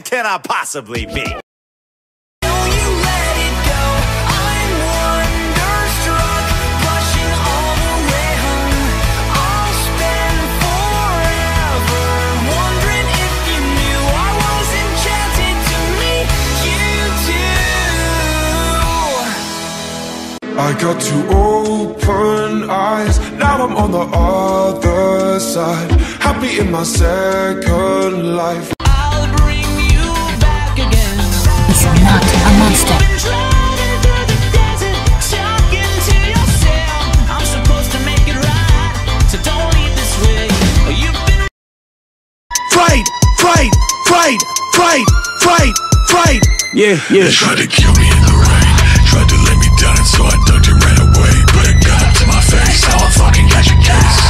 bad can I possibly be? I got two open eyes, now I'm on the other side, happy in my second life. I'll bring you back again. It's not a monster. I'm supposed to make it right, so don't leave this way. You've been Fight! Fight! Fight! Fight! Fight! Fight! Yeah, yeah. They tried to kill me in the rain, tried to lay me down, and so I ducked and ran away. Put a gun to my face, now I'm fucking catch a case.